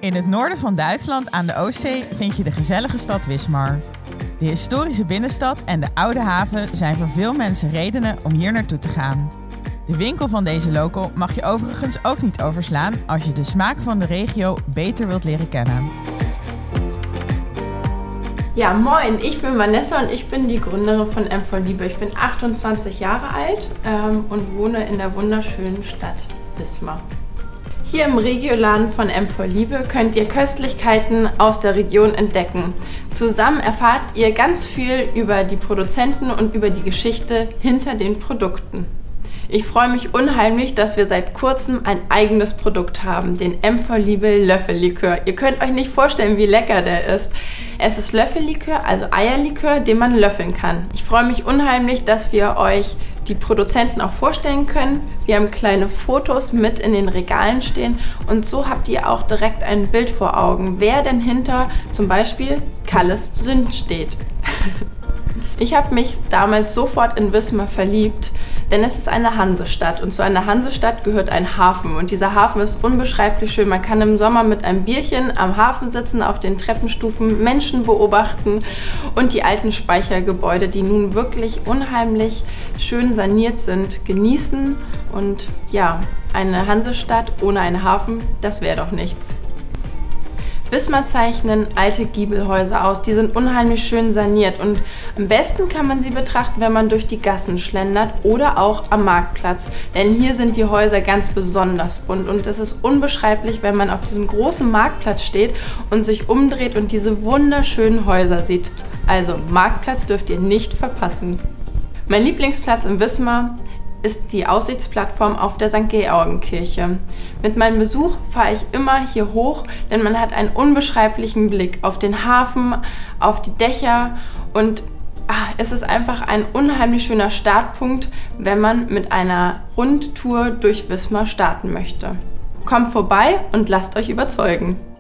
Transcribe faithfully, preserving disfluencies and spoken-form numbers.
In het noorden van Duitsland aan de Oostzee vind je de gezellige stad Wismar. De historische binnenstad en de oude haven zijn voor veel mensen redenen om hier naartoe te gaan. De winkel van deze local mag je overigens ook niet overslaan als je de smaak van de regio beter wilt leren kennen. Ja, moin, ich bin Vanessa und ich bin die Gründerin von M for Liebe. Ich bin achtundzwanzig Jahre alt ähm, und wohne in der wunderschönen Stadt Wismar. Hier im Regioladen von M for Liebe könnt ihr Köstlichkeiten aus der Region entdecken. Zusammen erfahrt ihr ganz viel über die Produzenten und über die Geschichte hinter den Produkten. Ich freue mich unheimlich, dass wir seit kurzem ein eigenes Produkt haben, den M for Liebe Löffellikör. Ihr könnt euch nicht vorstellen, wie lecker der ist. Es ist Löffellikör, also Eierlikör, den man löffeln kann. Ich freue mich unheimlich, dass wir euch die Produzenten auch vorstellen können. Wir haben kleine Fotos mit in den Regalen stehen und so habt ihr auch direkt ein Bild vor Augen, wer denn hinter zum Beispiel Kalles drin steht. Ich habe mich damals sofort in Wismar verliebt, denn es ist eine Hansestadt und zu einer Hansestadt gehört ein Hafen und dieser Hafen ist unbeschreiblich schön. Man kann im Sommer mit einem Bierchen am Hafen sitzen, auf den Treppenstufen Menschen beobachten und die alten Speichergebäude, die nun wirklich unheimlich schön saniert sind, genießen. Und ja, eine Hansestadt ohne einen Hafen, das wäre doch nichts. Wismar zeichnen alte Giebelhäuser aus, die sind unheimlich schön saniert und am besten kann man sie betrachten, wenn man durch die Gassen schlendert oder auch am Marktplatz, denn hier sind die Häuser ganz besonders bunt und es ist unbeschreiblich, wenn man auf diesem großen Marktplatz steht und sich umdreht und diese wunderschönen Häuser sieht. Also Marktplatz dürft ihr nicht verpassen. Mein Lieblingsplatz in Wismar ist die Aussichtsplattform auf der Sankt Georgenkirche. Mit meinem Besuch fahre ich immer hier hoch, denn man hat einen unbeschreiblichen Blick auf den Hafen, auf die Dächer und ach, es ist einfach ein unheimlich schöner Startpunkt, wenn man mit einer Rundtour durch Wismar starten möchte. Kommt vorbei und lasst euch überzeugen!